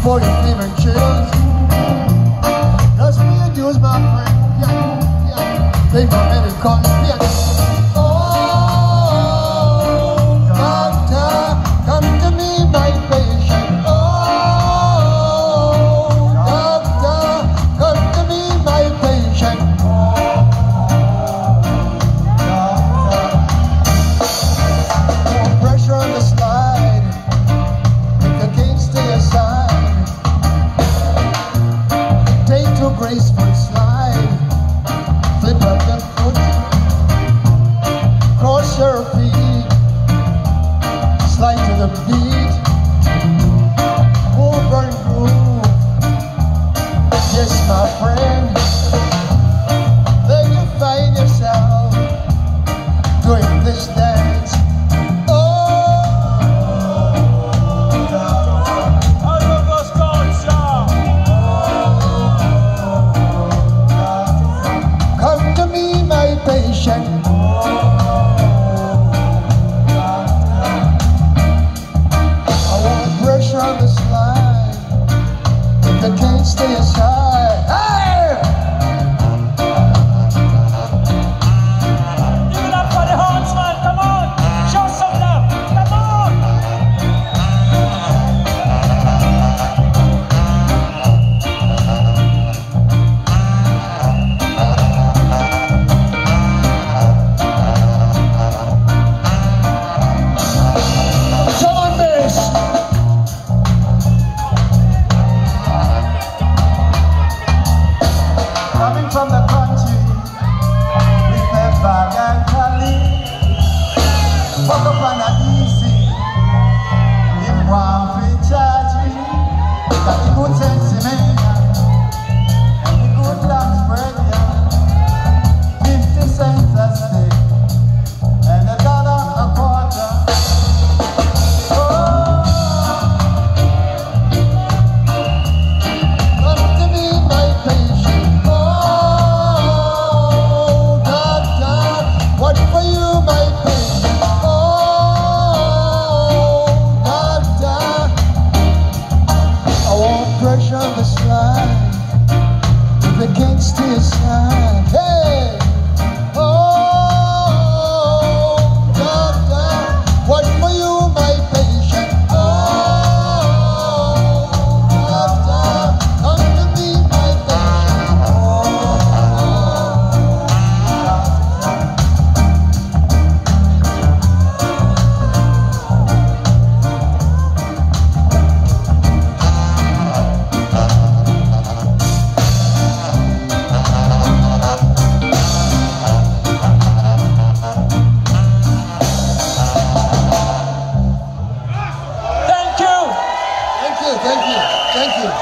for your favorite chills. Just me and you's my friend. Yeah, yeah. They got medical. Yeah. Oh, doctor, come to me, my patient. Oh, doctor, come to me, my patient. No pressure on the slide. If you can't stay aside, take to graceful slide. Flip up your foot, cross your feet, slide to the beat, move and groove. Yes, my friend, there you find yourself doing this dance. Oh, come to me, my patient. I want pressure on the slide. If you can't stay aside, hey! Give it up for the horns, man. Come on. Show some love. Come on. Come on, bass. Coming from the country, with the bag and tally, fuck up on a easy, him want to charge me, got the good sense in me, and the good long spread, yeah, 50 cents a stick, and $1 a quarter. Oh, Come to me, my patient. Oh, doctor, what for you, my patient? Oh, doctor, I want pressure on the slide. If you can't stay aside, hey. Oh, doctor, what for you, my patient? Oh, doctor, come to me, my patient. Thank you. Thank you, thank you, thank you.